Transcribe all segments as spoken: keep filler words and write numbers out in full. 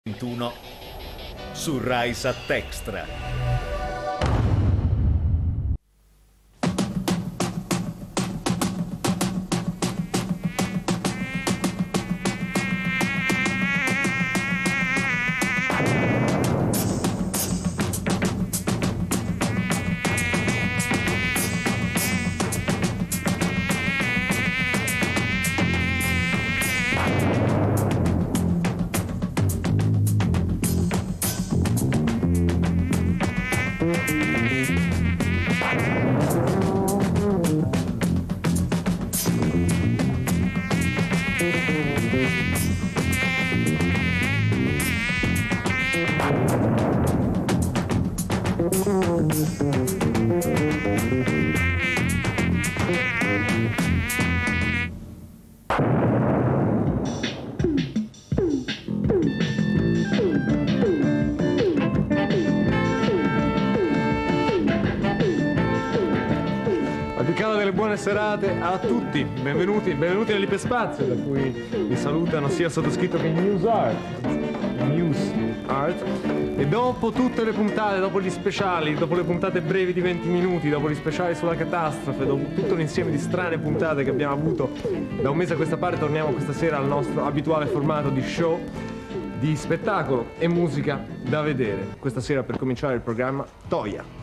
ventuno su Rai Sat Extra. Delle buone serate a tutti, benvenuti, benvenuti nell'Iperspazio, da cui vi salutano sia il sottoscritto che News Art. News Art. E dopo tutte le puntate, dopo gli speciali, dopo le puntate brevi di venti minuti, dopo gli speciali sulla catastrofe, dopo tutto un insieme di strane puntate che abbiamo avuto da un mese a questa parte, torniamo questa sera al nostro abituale formato di show, di spettacolo e musica da vedere. Questa sera, per cominciare il programma, Toia.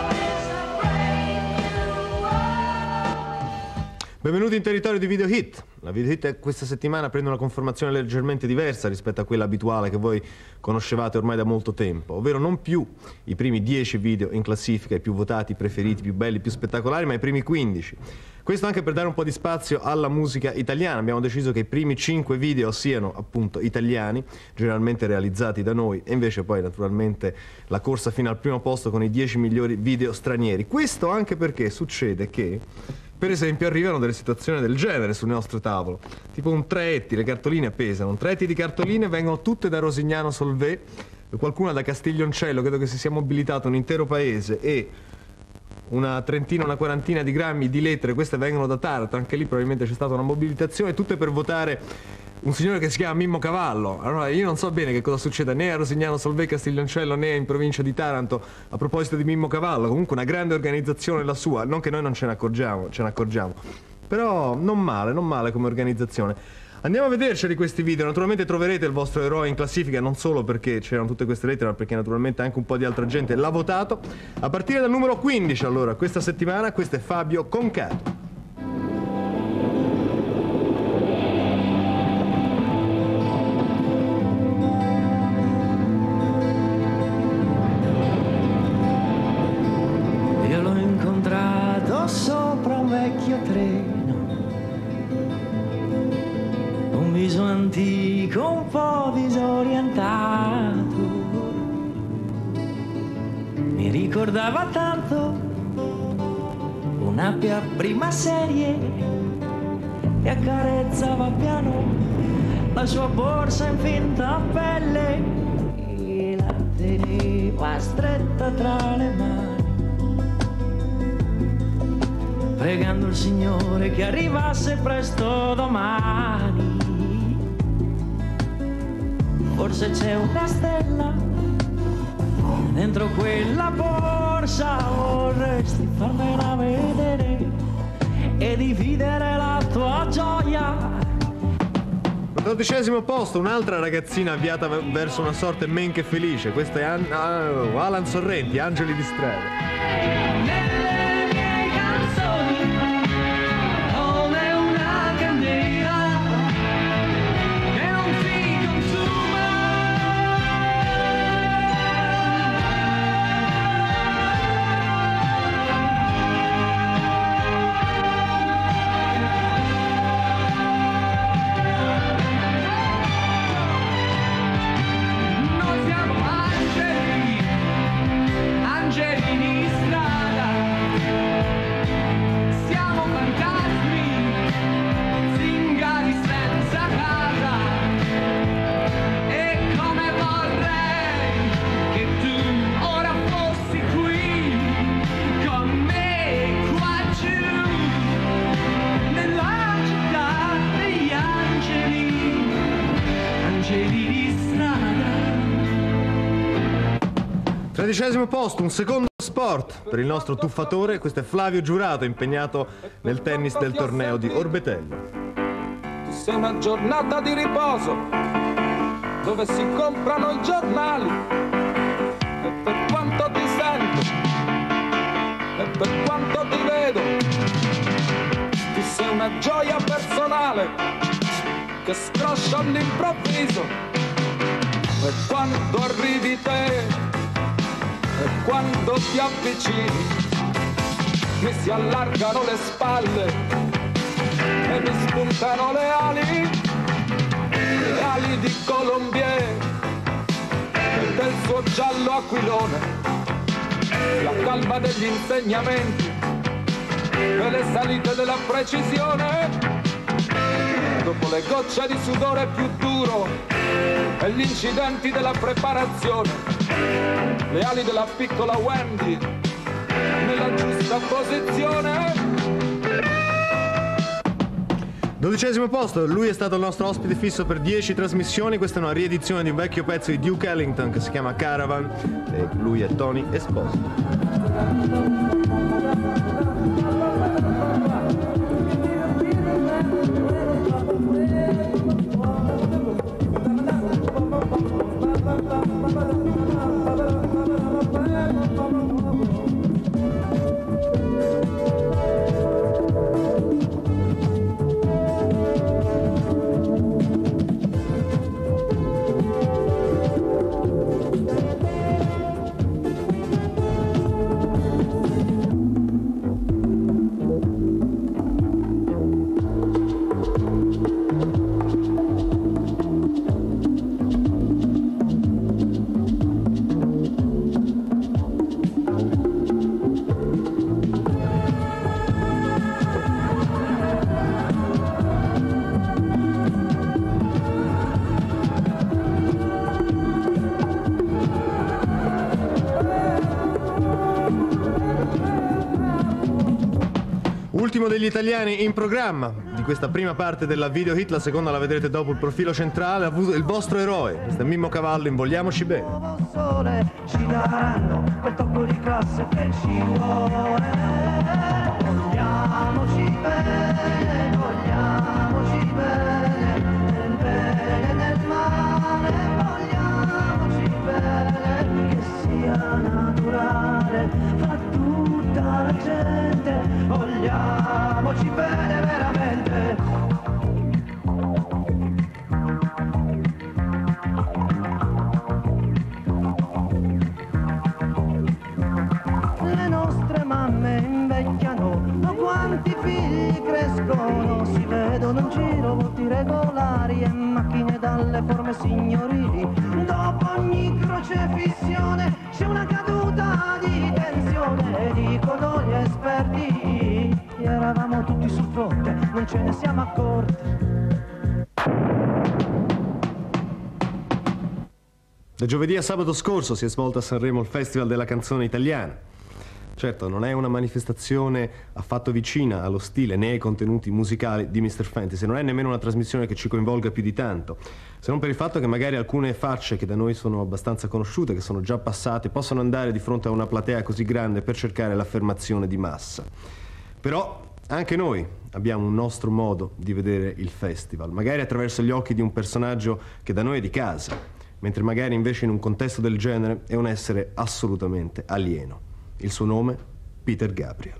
Benvenuti in territorio di video hit. La videohit questa settimana prende una conformazione leggermente diversa rispetto a quella abituale che voi conoscevate ormai da molto tempo, ovvero non più i primi dieci video in classifica, i più votati, i preferiti, i più belli, i più spettacolari, ma i primi quindici. Questo anche per dare un po' di spazio alla musica italiana. Abbiamo deciso che i primi cinque video siano appunto italiani, generalmente realizzati da noi, e invece poi naturalmente la corsa fino al primo posto con i dieci migliori video stranieri. Questo anche perché succede che, per esempio, arrivano delle situazioni del genere sul nostro tavolo, tipo un treetti, le cartoline pesano, un treetti di cartoline vengono tutte da Rosignano Solvay, qualcuna da Castiglioncello, credo che si sia mobilitato un intero paese, e una trentina, una quarantina di grammi di lettere, queste vengono da Taranto, anche lì probabilmente c'è stata una mobilitazione, tutte per votare un signore che si chiama Mimmo Cavallo. Allora io non so bene che cosa succeda né a Rosignano Solvay, Castiglioncello, né in provincia di Taranto a proposito di Mimmo Cavallo. Comunque una grande organizzazione la sua, non che noi non ce ne accorgiamo, ce ne accorgiamo, però non male, non male come organizzazione. Andiamo a vederceli questi video. Naturalmente troverete il vostro eroe in classifica, non solo perché c'erano tutte queste lettere, ma perché naturalmente anche un po' di altra gente l'ha votato. A partire dal numero quindici, allora, questa settimana, questo è Fabio Concato. Io l'ho incontrato sopra un vecchio treno, un viso antico, un po' disorientato, mi ricordava tanto una mia prima serie e accarezzava piano la sua borsa in finta pelle e la teneva stretta tra le mani, pregando il Signore che arrivasse presto domani. Forse c'è una stella dentro quella borsa, vorresti farmela vedere e dividere la tua gioia. Al dodicesimo posto un'altra ragazzina avviata verso una sorte men che felice. Questo è An uh, Alan Sorrenti, Angeli di strada. Tredicesimo posto, un secondo sport per il nostro tuffatore. Questo è Flavio Giurato, impegnato nel tennis del torneo di Orbetello. C'è una giornata di riposo dove si comprano i giornali, e per quanto ti sento e per quanto ti vedo, tu sei una gioia personale che scroscia all'improvviso, e quando arrivi te e quando ti avvicini mi si allargano le spalle e mi spuntano le ali, le ali di Colombier e del suo giallo aquilone, la calma degli insegnamenti e le salite della precisione, dopo le gocce di sudore più duro e gli incidenti della preparazione, le ali della piccola Wendy nella giusta posizione. Dodicesimo posto, lui è stato il nostro ospite fisso per dieci trasmissioni. Questa è una riedizione di un vecchio pezzo di Duke Ellington che si chiama Caravan, e lui è Tony Esposito. Ultimo degli italiani in programma di questa prima parte della video hit, la seconda la vedrete dopo il profilo centrale, il vostro eroe, questo è Mimmo Cavallo, Invogliamoci bene. Nuovo sole ci daranno quel tocco di classe che ci vuole. Vogliamoci bene, vogliamoci bene, nel bene e nel male, vogliamoci bene, che sia naturale fra tutta la gente, vogliamoci bene veramente. Le nostre mamme invecchiano, ma quanti figli crescono, si vedono in giro volti regolari e macchine dalle forme signorili. Dopo ogni crocefissione c'è una caduta di tensione, dicono gli esperti, eravamo tutti sul fronte, non ce ne siamo accorti. Da giovedì a sabato scorso si è svolto a Sanremo il Festival della canzone italiana. Certo, non è una manifestazione affatto vicina allo stile né ai contenuti musicali di mister Fantasy, non è nemmeno una trasmissione che ci coinvolga più di tanto, se non per il fatto che magari alcune facce che da noi sono abbastanza conosciute, che sono già passate, possono andare di fronte a una platea così grande per cercare l'affermazione di massa. Però anche noi abbiamo un nostro modo di vedere il festival, magari attraverso gli occhi di un personaggio che da noi è di casa, mentre magari invece in un contesto del genere è un essere assolutamente alieno. Il suo nome? Peter Gabriel.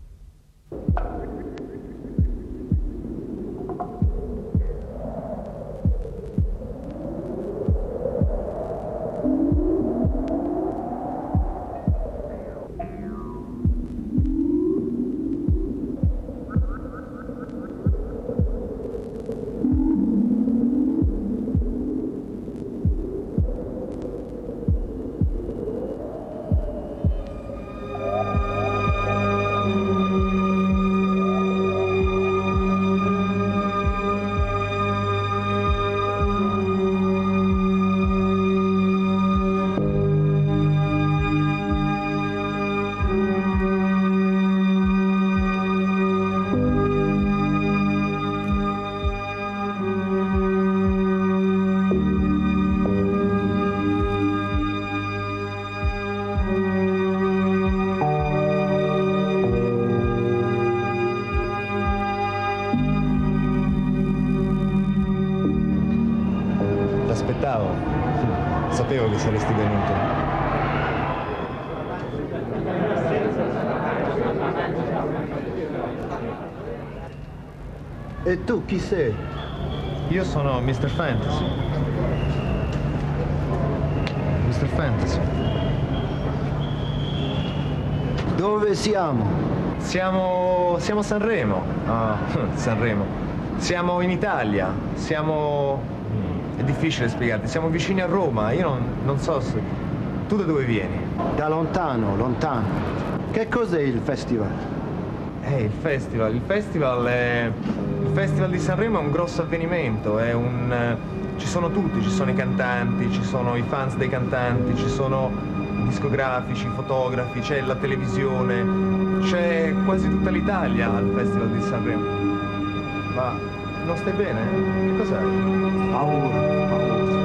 Aspettavo, sapevo che saresti venuto. E tu chi sei? Io sono mister Fantasy. mister Fantasy. Dove siamo? Siamo... siamo a Sanremo. Ah, Sanremo. Siamo in Italia. Siamo... È difficile spiegarti, siamo vicini a Roma, io non, non so se... Tu da dove vieni? Da lontano, lontano. Che cos'è il festival? Eh, il festival, il festival è... Il festival di Sanremo è un grosso avvenimento, è un... Ci sono tutti, ci sono i cantanti, ci sono i fans dei cantanti, ci sono discografici, fotografi, c'è la televisione, c'è quasi tutta l'Italia al festival di Sanremo. Ma... non stai bene? Che cos'hai? Paura, paura.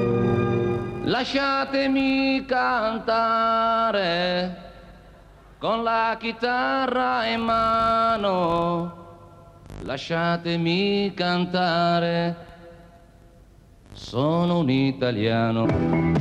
Lasciatemi cantare con la chitarra in mano, lasciatemi cantare, sono un italiano.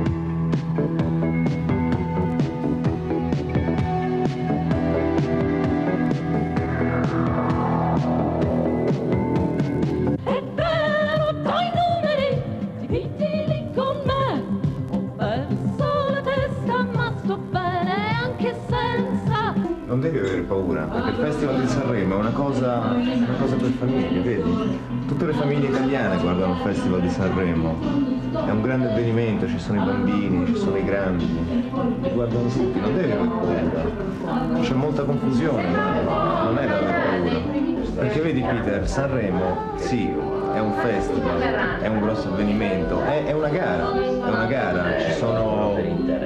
Non devi avere paura, perché il Festival di Sanremo è una cosa, una cosa per famiglie, vedi? Tutte le famiglie italiane guardano il Festival di Sanremo. È un grande avvenimento, ci sono i bambini, ci sono i grandi, li guardano tutti, non devi avere paura. C'è molta confusione, ma non è da avere paura. Perché vedi Peter, Sanremo, sì, è un festival, è un grosso avvenimento, è, è una gara, è una gara, ci sono...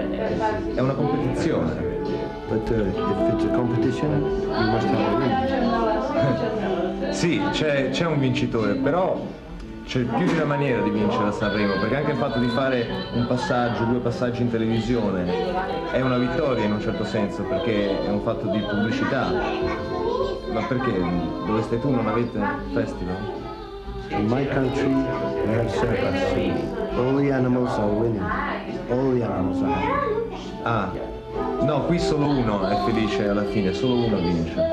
è una competizione. But uh, if it's a competition, you must have a win. Sì, c'è, c'è un vincitore, però c'è più di una maniera di vincere a Sanremo, perché anche il fatto di fare un passaggio, due passaggi in televisione è una vittoria in un certo senso, perché è un fatto di pubblicità. Ma perché? Dove stai tu non avete festival? In my country, we have circus. All the animals are winning. All the animals are happy. Ah, no, qui solo uno è felice alla fine, solo uno vince.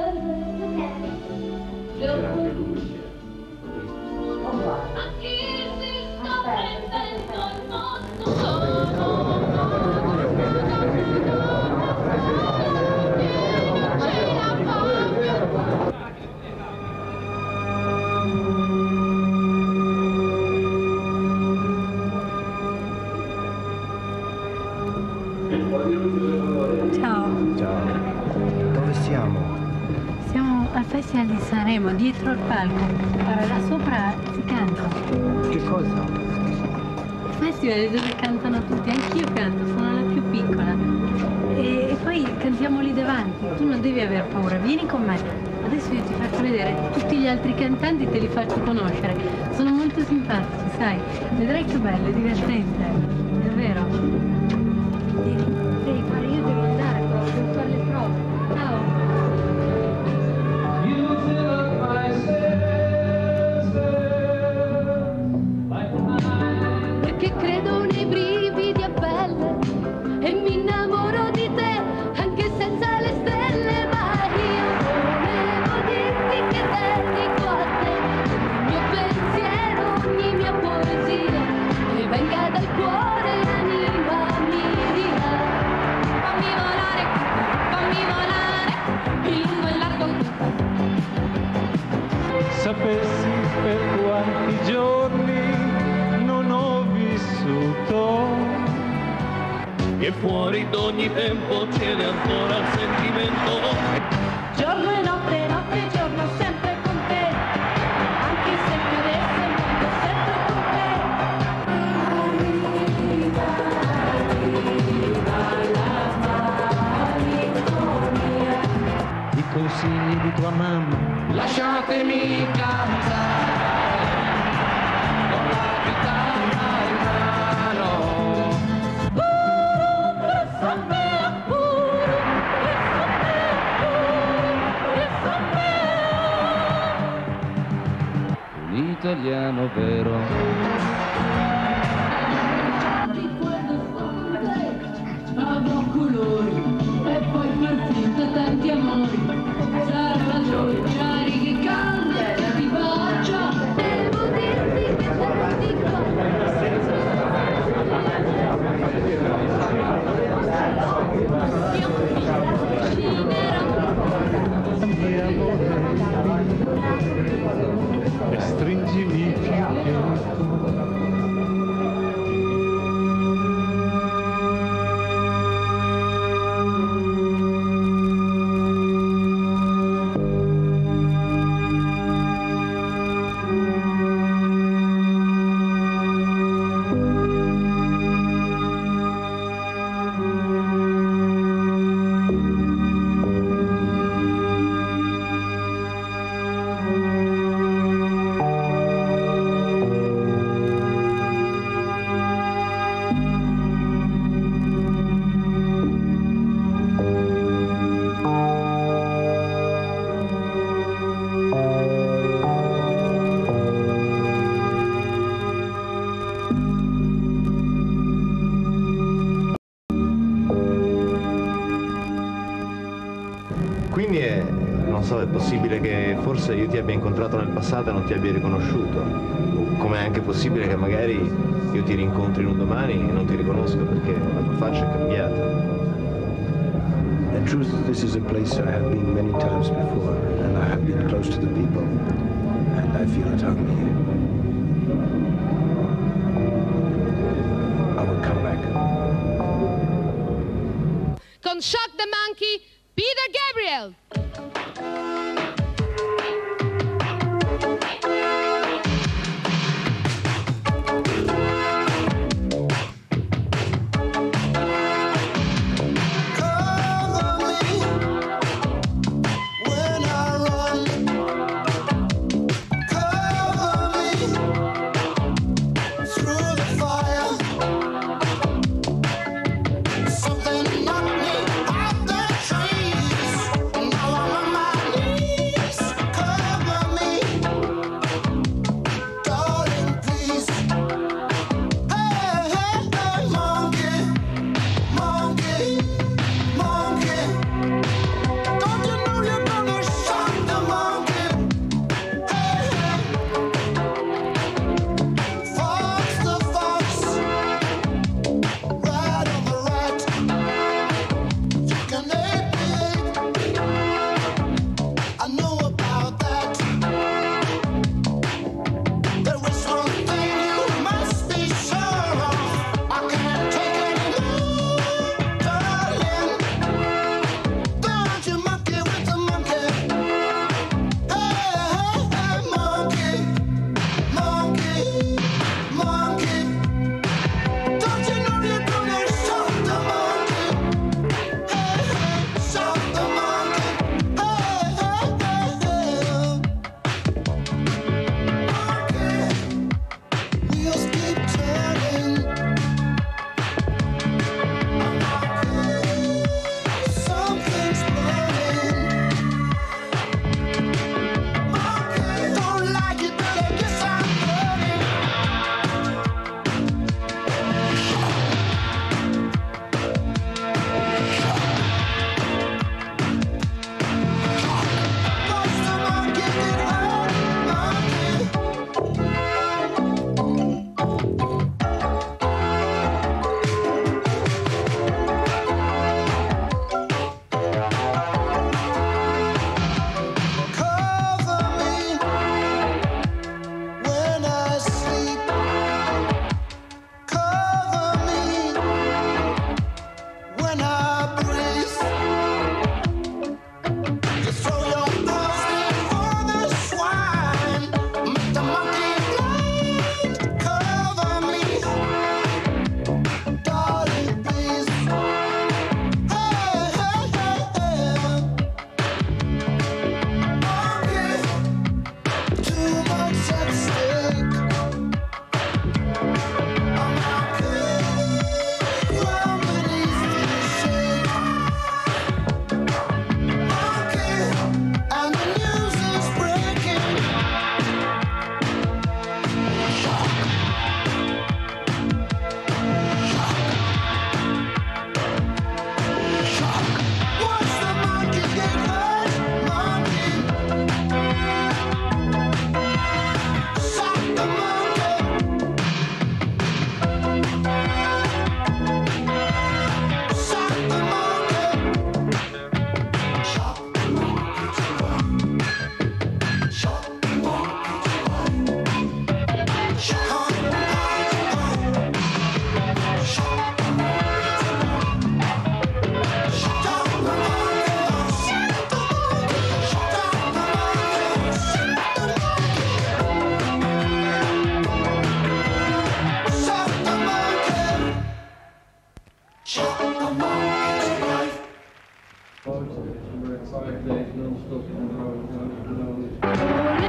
Ciao. Ciao. Dove siamo? Siamo al Festival di Sanremo, dietro il palco. Guarda, là sopra si canta. Che cosa? Il festival è dove cantano tutti, anch'io canto, sono la più piccola. E, e poi cantiamo lì davanti, tu non devi aver paura, vieni con me. Adesso io ti faccio vedere tutti gli altri cantanti, te li faccio conoscere. Sono molto simpatici, sai? Vedrai che bello, è divertente, davvero. Vieni, vieni, guarda, io devo andare, devo fare le prove. Ciao. Perché credo nei brividi a pelle e mi innamoro di te anche senza le stelle, ma io volevo dirti che dedico a te ogni mio pensiero, ogni mia poesia, che venga dal cuore, anima mia. Fammi volare, fammi volare in lungo e largo. Sapessi per quanti giorni non ho vissuto, che fuori d'ogni tempo tiene ancora il sentimento. Giorno e notte, notte e giorno, sempre con te, anche se cadesse il mondo, sempre con te. Arriva, arriva la malinconia. i consigli di tua mamma. Lasciatemi cantare con la chitarra in mano. Un italiano vero. Avrò colori e poi far finta tanti amori. Sarà ragione, carichi calde, ti bacia. Devo dirti che tanti E stringimi più che Quindi è, non so, è possibile che forse io ti abbia incontrato nel passato e non ti abbia riconosciuto. Come è anche possibile che magari io ti rincontri un domani e non ti riconosca perché la tua faccia è cambiata. In truth, this is a place I have been many times before, and I have been close to the people, and I feel at home here. I will come back. Con Shock the Monkey, Peter Gabriel. Cover me when I run.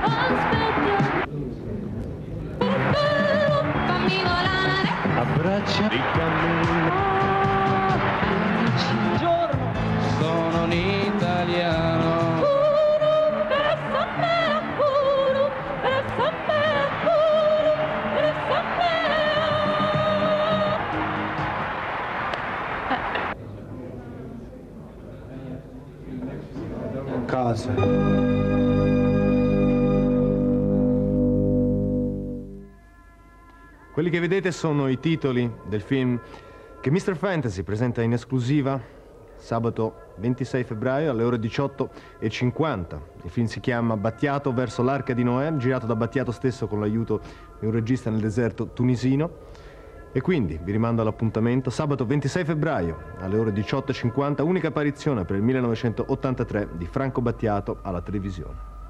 Fammi volare. Abbraccia di cammino. Buongiorno, sono un italiano. Casa. Quelli che vedete sono i titoli del film che mister Fantasy presenta in esclusiva sabato ventisei febbraio alle ore diciotto e cinquanta. Il film si chiama Battiato verso l'Arca di Noè, girato da Battiato stesso con l'aiuto di un regista nel deserto tunisino. E quindi vi rimando all'appuntamento sabato ventisei febbraio alle ore diciotto e cinquanta, unica apparizione per il millenovecentottantatré di Franco Battiato alla televisione.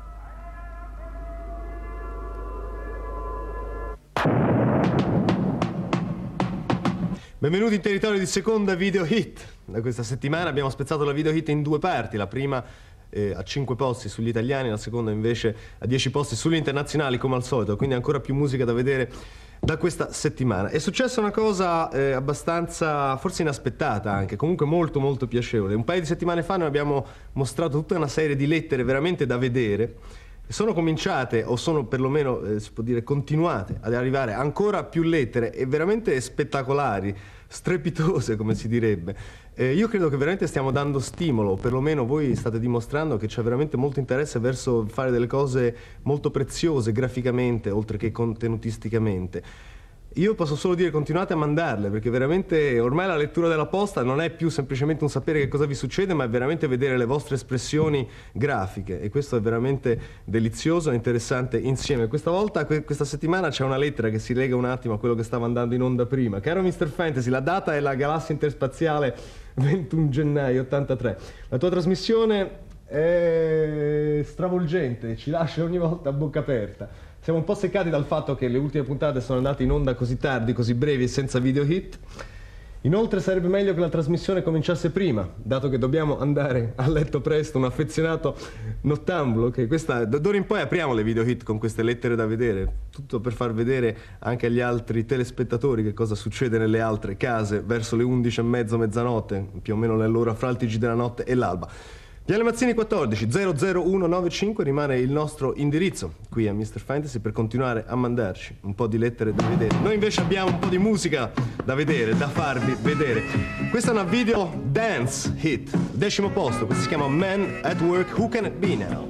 Benvenuti in territorio di seconda video hit. Da questa settimana abbiamo spezzato la video hit in due parti, la prima eh, a cinque posti sugli italiani, la seconda invece a dieci posti sugli internazionali come al solito, quindi ancora più musica da vedere da questa settimana. È successa una cosa eh, abbastanza, forse inaspettata anche, comunque molto molto piacevole. Un paio di settimane fa noi abbiamo mostrato tutta una serie di lettere veramente da vedere. Sono cominciate, o sono perlomeno, eh, si può dire, continuate ad arrivare ancora più lettere e veramente spettacolari, strepitose come si direbbe. Eh, io credo che veramente stiamo dando stimolo, o perlomeno voi state dimostrando che c'è veramente molto interesse verso fare delle cose molto preziose graficamente, oltre che contenutisticamente. Io posso solo dire continuate a mandarle, perché veramente ormai la lettura della posta non è più semplicemente un sapere che cosa vi succede, ma è veramente vedere le vostre espressioni grafiche, e questo è veramente delizioso e interessante insieme. Questa volta, questa settimana, c'è una lettera che si lega un attimo a quello che stava andando in onda prima. Caro mister Fantasy, la data è la galassia interspaziale ventuno gennaio ottantatré. La tua trasmissione è stravolgente, ci lascia ogni volta a bocca aperta. Siamo un po' seccati dal fatto che le ultime puntate sono andate in onda così tardi, così brevi e senza video hit. Inoltre sarebbe meglio che la trasmissione cominciasse prima, dato che dobbiamo andare a letto presto, un affezionato nottambulo, che questa, d'ora in poi apriamo le video hit con queste lettere da vedere, tutto per far vedere anche agli altri telespettatori che cosa succede nelle altre case verso le undici e mezza, mezzanotte, più o meno nell'ora fra il T G della notte e l'alba. Viale Mazzini quattordici zero zero uno nove cinque rimane il nostro indirizzo qui a mister Fantasy per continuare a mandarci un po' di lettere da vedere. Noi invece abbiamo un po' di musica da vedere, da farvi vedere. Questa è una video dance hit, decimo posto, questo si chiama Man at Work, Who Can It Be Now?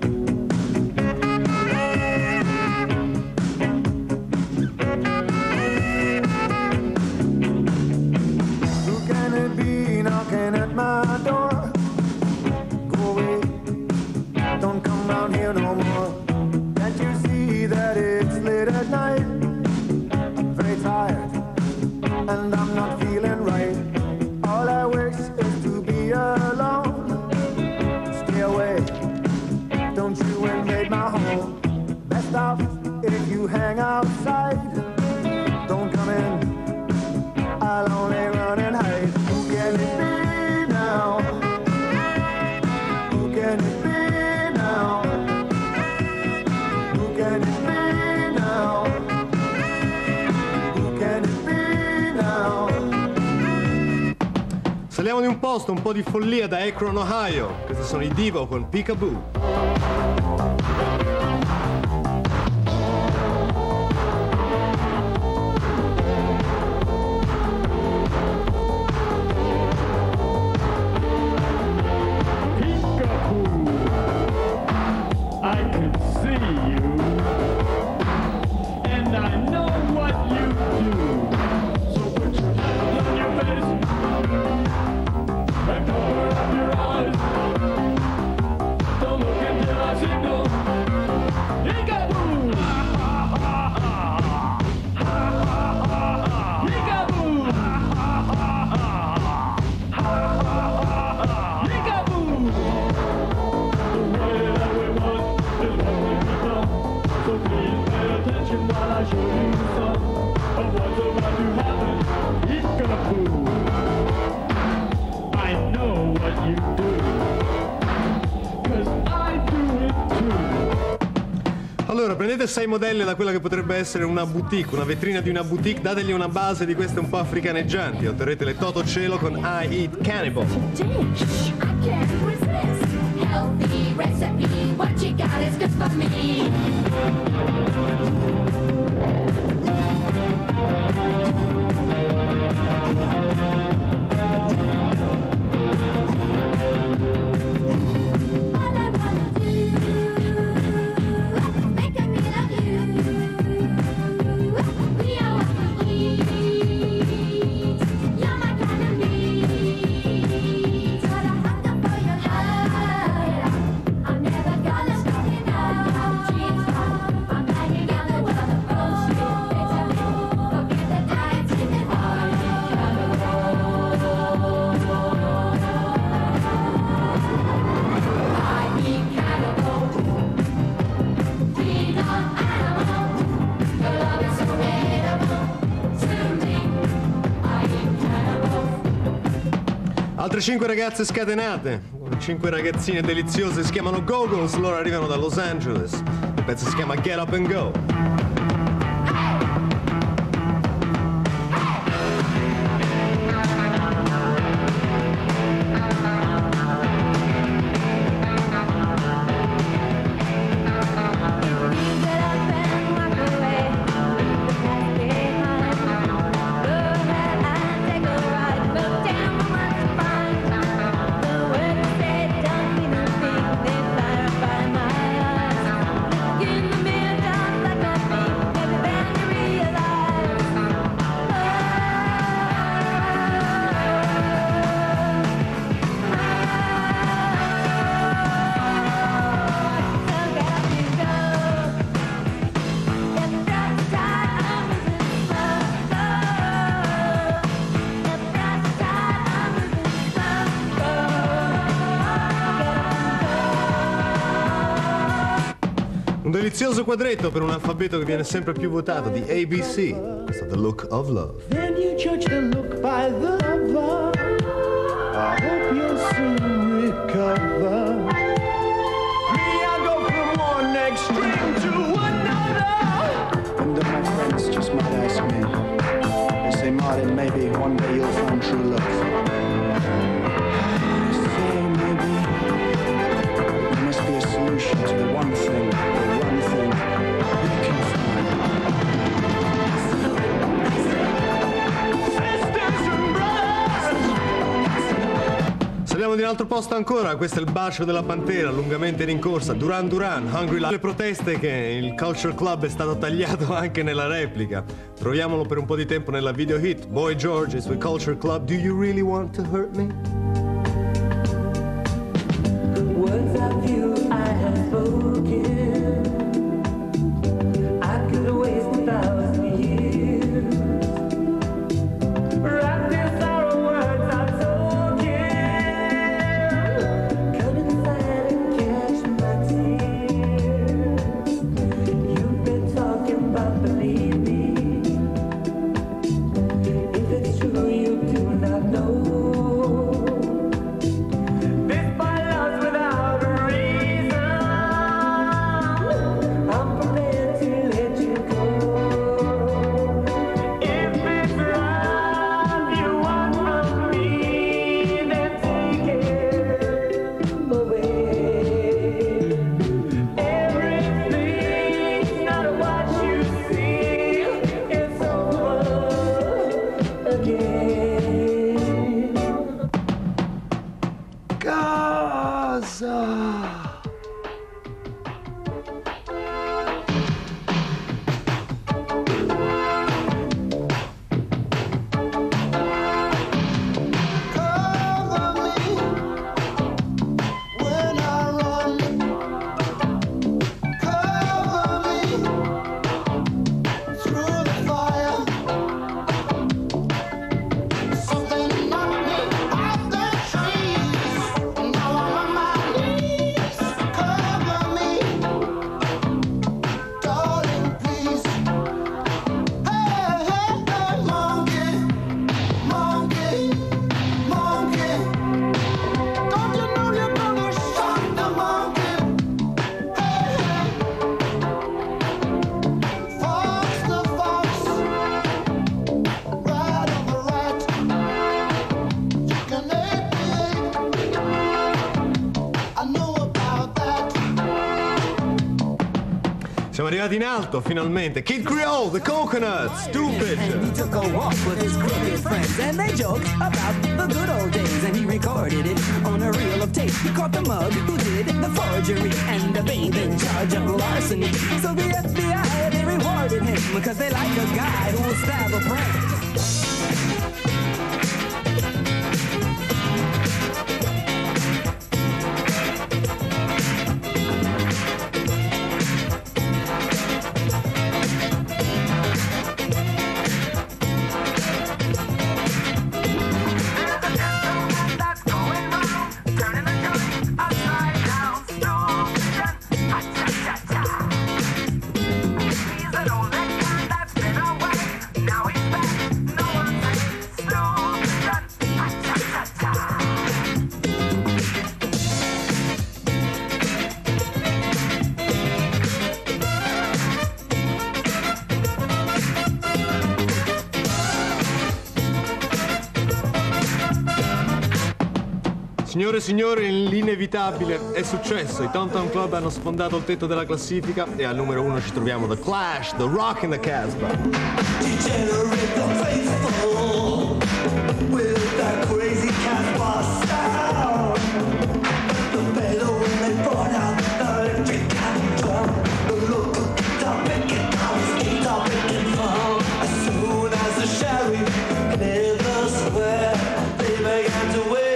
Who can it be knocking at my door? Don't come round here no more. Can't you see that it's late at night? I'm very tired and I'm not feeling right. All I wish is to be alone. Stay away, don't you invade my home. Best off if you hang outside. Don't come in, I'll only run and hide. Who can it be now? Who can it be? Saliamo di un posto, un po' di follia da Akron, Ohio. Questi sono i Divo con Peekaboo. Allora, prendete sei modelle da quella che potrebbe essere una boutique, una vetrina di una boutique, dategli una base di queste un po' africaneggianti, otterrete le Toto Cielo con I Eat Cannibal. Healthy recipe, what you got is good for me. Altre cinque ragazze scatenate, cinque ragazzine deliziose, si chiamano Go-Go's, loro arrivano da Los Angeles. Il pezzo si chiama Get Up and Go. Un delizioso quadretto per un alfabeto che viene sempre più votato di A B C. Questo è The Look of Love. Then you judge the look by the cover. I hope you'll soon recover. Me, I go from one extreme to another. And then my friends just might ask me. They say, Martin, maybe one day you'll find true love. I say, maybe there must be a solution to the one thing. Saliamo di un altro posto ancora, questo è il bacio della pantera, lungamente rincorsa, Duran Duran, Hungry Life. Le proteste che il Culture Club è stato tagliato anche nella replica. Troviamolo per un po' di tempo nella video hit, Boy George is with Culture Club, Do You Really Want to Hurt Me? Words of you I have spoken, I could waste a thousand years. Wrapped in sorrow words I've spoken, come inside and catch my tears. You've been talking about believe me, if it's true you do not know. Siamo arrivati in alto, finalmente. Kid Creole, The Coconut, Stupid. And he took a walk with his crooked friends, and they joked about the good old days, and he recorded it on a reel of tape. He caught the mug who did the forgery, and the babe in charge of larceny. So the F B I, they rewarded him, because they like a guy who will stab a friend. Signore e signori, l'inevitabile è successo. I Tom Tom Club hanno sfondato il tetto della classifica e al numero uno ci troviamo The Clash, The Rock in the Casbah. Degenerate the faithful with that crazy Casbah sound. The bellow when they brought out the electric cat drum. The look of guitar picking out, guitar picking from. As soon as the sheriff cleared the square, they began to wait.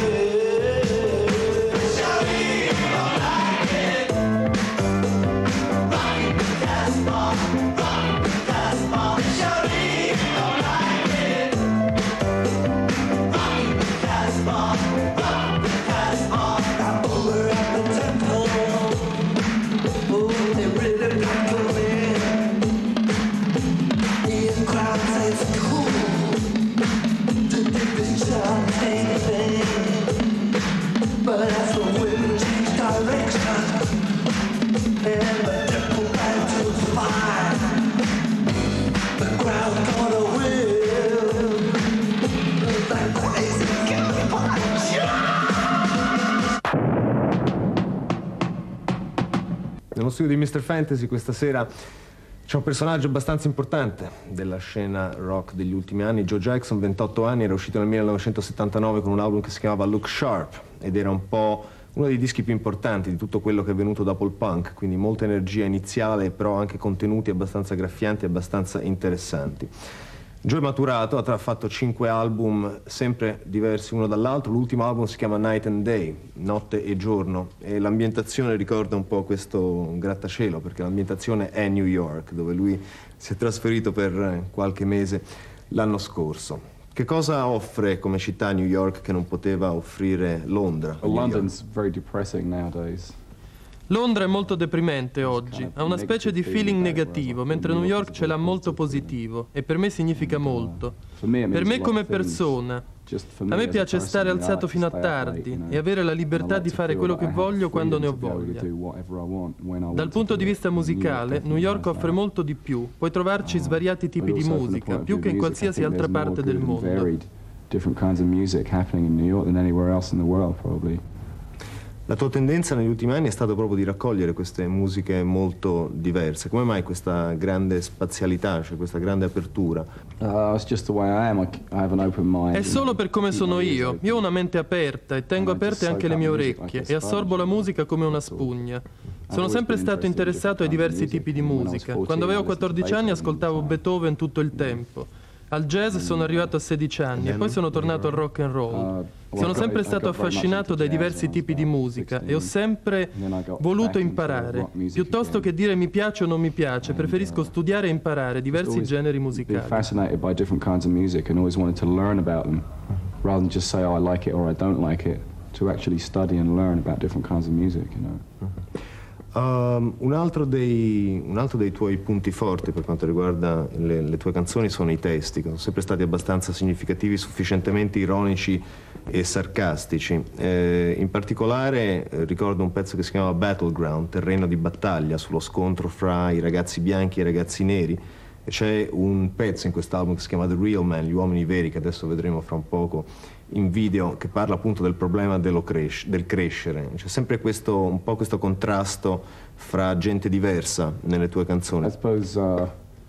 Nello studio di mister Fantasy questa sera c'è un personaggio abbastanza importante della scena rock degli ultimi anni. Joe Jackson, ventotto anni, era uscito nel millenovecentosettantanove con un album che si chiamava Look Sharp ed era un po' uno dei dischi più importanti di tutto quello che è venuto dopo il punk, quindi molta energia iniziale, però anche contenuti abbastanza graffianti e abbastanza interessanti. Joe è maturato, ha fatto cinque album sempre diversi uno dall'altro. L'ultimo album si chiama Night and Day, notte e giorno, e l'ambientazione ricorda un po' questo grattacielo, perché l'ambientazione è New York, dove lui si è trasferito per qualche mese l'anno scorso. Che cosa offre come città New York che non poteva offrire Londra? Well, London's very depressing nowadays. Londra è molto deprimente oggi, ha una specie di feeling negativo, mentre New York ce l'ha molto positivo e per me significa molto. Per me come persona, a me piace stare alzato fino a tardi e avere la libertà di fare quello che voglio quando ne ho voglia. Dal punto di vista musicale, New York offre molto di più, puoi trovarci svariati tipi di musica, più che in qualsiasi altra parte del mondo. La tua tendenza negli ultimi anni è stata proprio di raccogliere queste musiche molto diverse. Come mai questa grande spazialità, cioè questa grande apertura? È solo per come sono io. Io ho una mente aperta e tengo aperte anche le mie orecchie e assorbo la musica come una spugna. Sono sempre stato interessato ai diversi tipi di musica. Quando avevo quattordici anni ascoltavo Beethoven tutto il tempo. Al jazz sono arrivato a sedici anni e poi sono tornato al rock and roll. Sono sempre stato affascinato dai diversi tipi di musica e ho sempre voluto imparare. Piuttosto che dire mi piace o non mi piace, preferisco studiare e imparare diversi generi musicali. Fascinated by different kinds of music and always wanted to learn about them, rather than just say oh I like it or I don't like it, to actually study and learn about different kinds of music, you know. Um, un, altro dei, un altro dei tuoi punti forti per quanto riguarda le, le tue canzoni sono i testi, che sono sempre stati abbastanza significativi, sufficientemente ironici e sarcastici. Eh, in particolare eh, ricordo un pezzo che si chiama Battleground, terreno di battaglia, sullo scontro fra i ragazzi bianchi e i ragazzi neri, E c'è un pezzo in quest'album che si chiama The Real Man, gli uomini veri, che adesso vedremo fra un poco in video, che parla appunto del problema dello cres- del crescere. C'è sempre questo, un po' questo contrasto fra gente diversa nelle tue canzoni. I suppose, uh...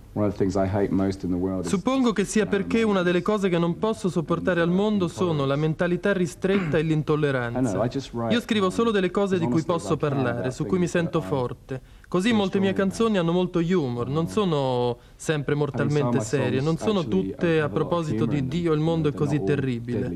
Suppongo che sia perché una delle cose che non posso sopportare al mondo sono la mentalità ristretta e l'intolleranza. Io scrivo solo delle cose di cui posso parlare, su cui mi sento forte. Così molte mie canzoni hanno molto humor, non sono sempre mortalmente serie, non sono tutte a proposito di Dio, il mondo è così terribile.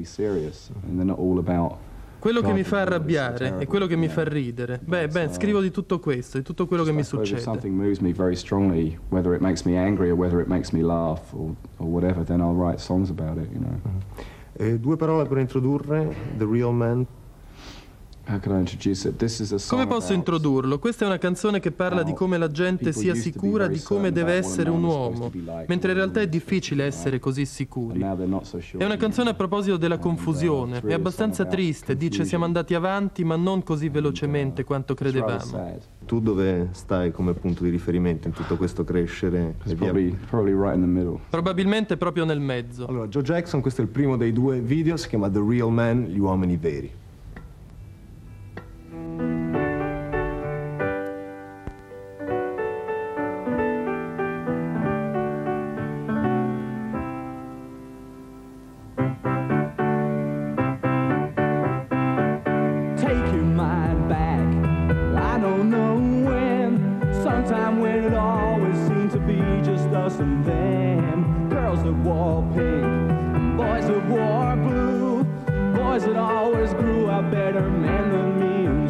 Quello che mi fa arrabbiare e quello che mi fa ridere. Beh, beh, scrivo di tutto questo, di tutto quello che mi succede. Something moves me very strongly, whether it makes me angry or whether it makes me laugh or, or whatever, then I'll write songs about it, you know. Eh, due parole per introdurre The Real Man. How can I introduce it? This is a song Come posso introdurlo? Questa è una canzone che parla di come la gente sia sicura di come deve essere un uomo, mentre in realtà è difficile essere così sicuri. È una canzone a proposito della confusione, è abbastanza triste, dice siamo andati avanti ma non così velocemente quanto credevamo. Tu dove stai come punto di riferimento in tutto questo crescere? Probably, probably right in the middle. Probabilmente proprio nel mezzo. Allora, Joe Jackson, questo è il primo dei due video, si chiama The Real Man, gli uomini veri. Sometime when it always seemed to be just us and them. Girls that wore pink, boys that wore blue, boys that always grew up better men than me and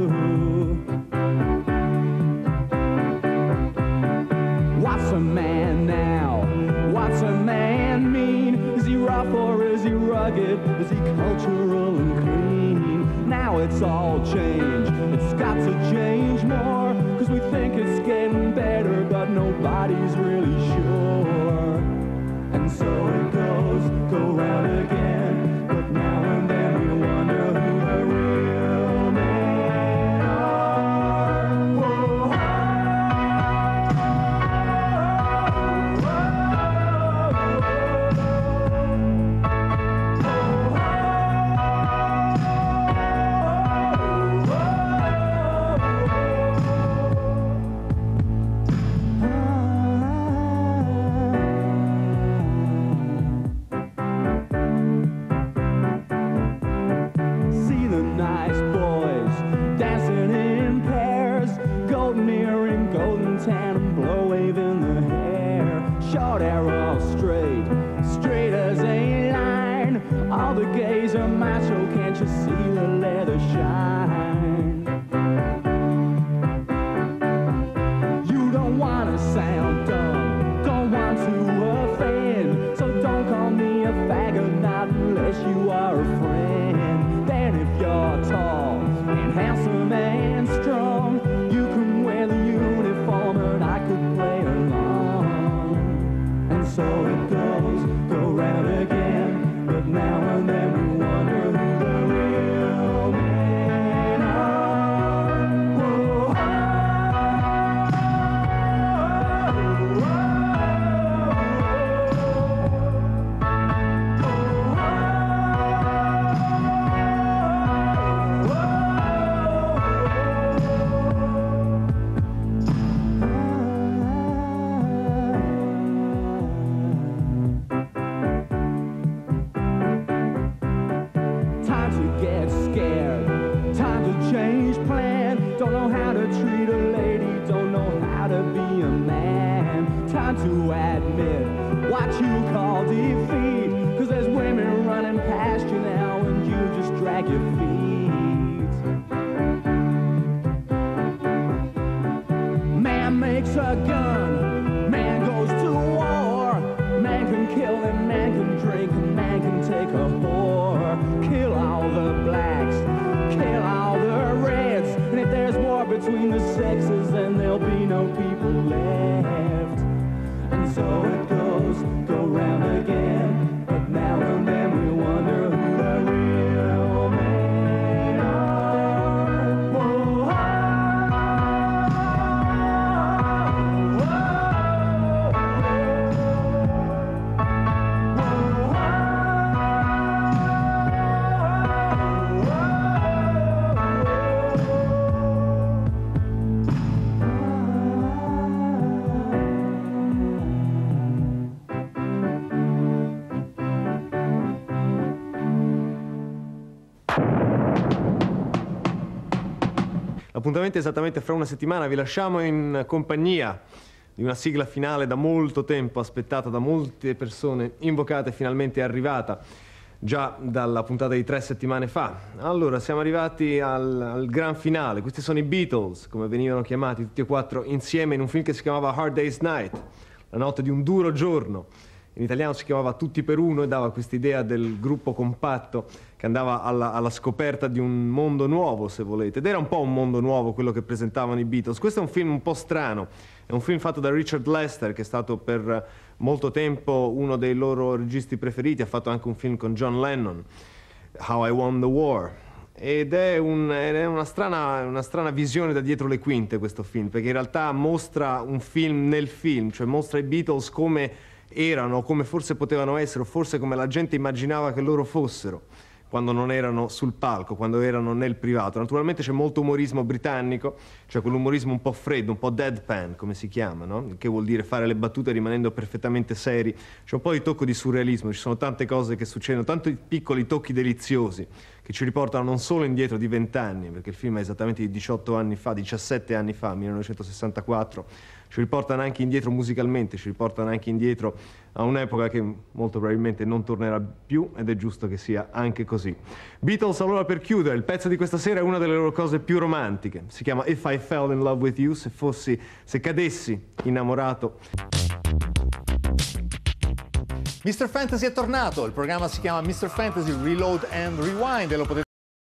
you. What's a man now? What's a man mean? Is he rough or is he rugged? Is he cultural and clean? Now it's all changed, it's got to change more. Cause we think it's getting better, but nobody's really sure. And so it goes, go round again. But now and then we wonder who the real men are. Whoa. Short arrow, straight, straight as a line. All the gays are macho, can't you see the leather shine? You don't wanna sound dumb, don't want to offend, so don't call me a faggot, not unless you are a friend. Then if you're tall and handsome and strong, you can wear the uniform and I could play along. So it goes, go round again, but now and then we wonder who the real men are. Whoa. To admit what you call defeat, cause there's women running past you now and you just drag your feet. Man makes a gun, man goes to war, man can kill and man can drink and man can take a whore. Kill all the blacks, kill all the reds, and if there's war between the sexes then there'll be no people left. And so it goes, go round again, but now and then we wonder who the real men are. Whoa, whoa, whoa. L'appuntamento è esattamente fra una settimana, vi lasciamo in compagnia di una sigla finale da molto tempo aspettata da molte persone, invocata e finalmente arrivata già dalla puntata di tre settimane fa. Allora, siamo arrivati al, al gran finale. Questi sono i Beatles, come venivano chiamati tutti e quattro insieme in un film che si chiamava Hard Day's Night, la notte di un duro giorno. In italiano si chiamava Tutti per uno e dava quest'idea del gruppo compatto che andava alla, alla scoperta di un mondo nuovo, se volete. Ed era un po' un mondo nuovo quello che presentavano i Beatles. Questo è un film un po' strano. È un film fatto da Richard Lester, che è stato per molto tempo uno dei loro registi preferiti. Ha fatto anche un film con John Lennon, How I Won the War. Ed è, un, è una, strana, una strana visione da dietro le quinte questo film, perché in realtà mostra un film nel film, cioè mostra i Beatles come erano, come forse potevano essere, o forse come la gente immaginava che loro fossero quando non erano sul palco, quando erano nel privato. Naturalmente c'è molto umorismo britannico, cioè quell'umorismo un po' freddo, un po' deadpan, come si chiama, no? Che vuol dire fare le battute rimanendo perfettamente seri. C'è un po' di tocco di surrealismo, ci sono tante cose che succedono, tanti piccoli tocchi deliziosi che ci riportano non solo indietro di vent'anni, perché il film è esattamente di diciotto anni fa, diciassette anni fa, millenovecentosessantaquattro, ci riportano anche indietro musicalmente, ci riportano anche indietro a un'epoca che molto probabilmente non tornerà più, ed è giusto che sia anche così. Beatles, allora, per chiudere, il pezzo di questa sera è una delle loro cose più romantiche, si chiama If I Fell in Love with You, se fossi, se cadessi innamorato. mister Fantasy è tornato, il programma si chiama mister Fantasy Reload and Rewind e lo potete